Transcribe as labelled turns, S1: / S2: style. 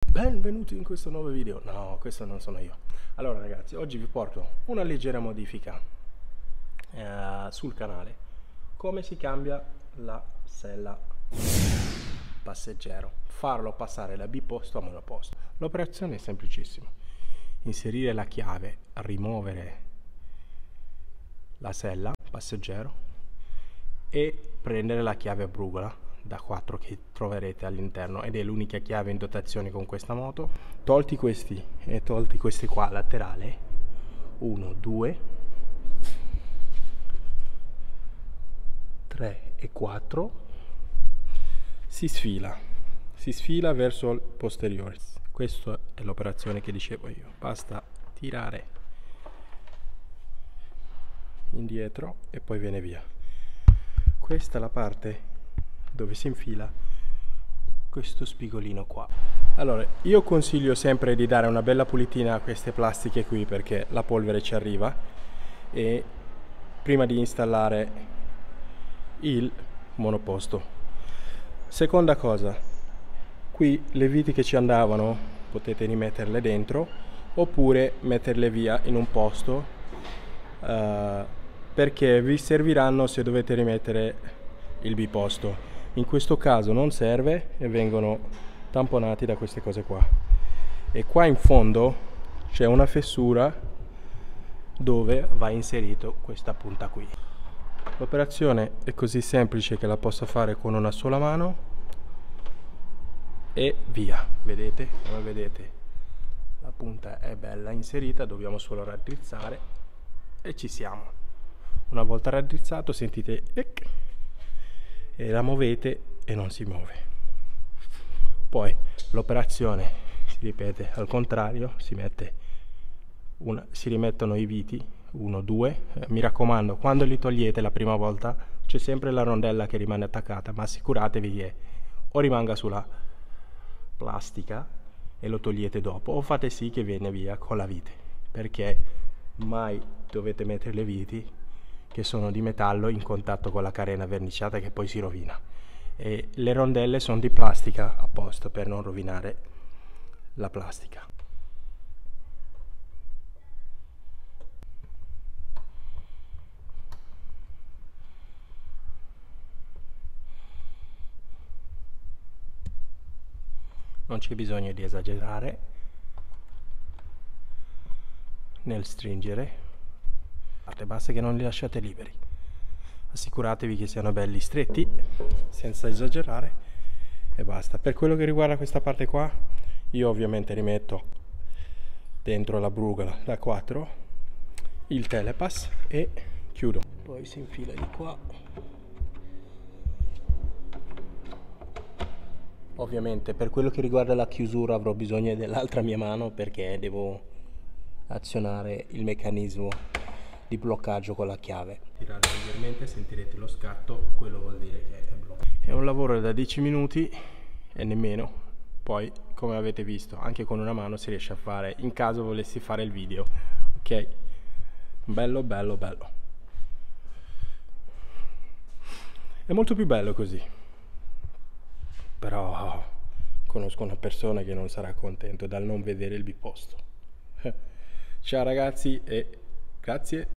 S1: Benvenuti in questo nuovo video. No, questo non sono io. Allora ragazzi, oggi vi porto una leggera modifica sul canale. Come si cambia la sella passeggero, farlo passare da biposto a monoposto. L'operazione è semplicissima: inserire la chiave, rimuovere la sella passeggero e prendere la chiave a brugola da 4 che troverete all'interno, ed è l'unica chiave in dotazione con questa moto. Tolti questi e tolti questi qua laterale, 1 2 3 e 4, si sfila verso il posteriore. Questa è l'operazione che dicevo io: basta tirare indietro e poi viene via. Questa è la parte dove si infila questo spigolino qua. Allora, io consiglio sempre di dare una bella pulitina a queste plastiche qui, perché la polvere ci arriva, e prima di installare il monoposto. Seconda cosa, qui le viti che ci andavano potete rimetterle dentro oppure metterle via in un posto, perché vi serviranno se dovete rimettere il biposto. In questo caso non serve e vengono tamponati da queste cose qua. E qua in fondo c'è una fessura dove va inserito questa punta qui. L'operazione è così semplice che la posso fare con una sola mano e via. Vedete? Come vedete, la punta è bella inserita, dobbiamo solo raddrizzare e ci siamo. Una volta raddrizzato sentite e la muovete e non si muove. Poi l'operazione si ripete al contrario, si rimettono i viti 1 2. Mi raccomando, quando li togliete la prima volta c'è sempre la rondella che rimane attaccata, ma assicuratevi che o rimanga sulla plastica e lo togliete dopo, o fate sì che viene via con la vite, perché mai dovete mettere le viti che sono di metallo in contatto con la carena verniciata, che poi si rovina, e le rondelle sono di plastica apposta per non rovinare la plastica. Non c'è bisogno di esagerare nel stringere, basta che non li lasciate liberi. Assicuratevi che siano belli stretti senza esagerare e basta. Per quello che riguarda questa parte qua, io ovviamente rimetto dentro la brugola da 4 il telepass e chiudo. Poi si infila di qua. Ovviamente per quello che riguarda la chiusura avrò bisogno dell'altra mia mano, perché devo azionare il meccanismo di bloccaggio con la chiave. Tirate leggermente, sentirete lo scatto, quello vuol dire che è bloccato. È un lavoro da 10 minuti e nemmeno. Poi, come avete visto, anche con una mano si riesce a fare, in caso volessi fare il video. Ok? Bello, bello, bello. È molto più bello così. Però conosco una persona che non sarà contento dal non vedere il biposto. Ciao ragazzi e grazie